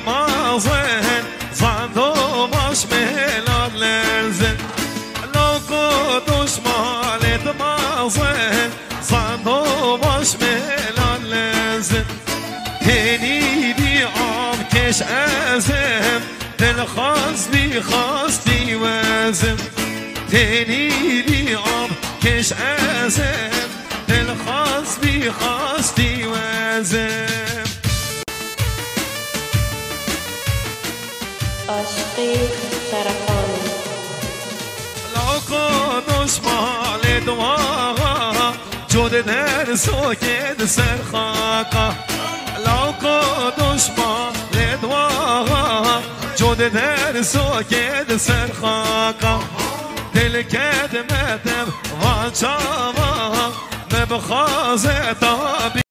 مازن زندو باش مهلال لنزن لو قدوش مالت مازن زندو باش مهلال لنزن تني بي عم كش أزم دل خاص بي خاصتي وزم تني بي عم كش أزم دل خاص بي خاصتي وزم عاشقی سرطانی لو قدوش مال دواغا جود در سوکد سرخاقا لو قدوش مال دواغا جود در سوکد سرخاقا دل کدمتم وانچاوا مبخازتا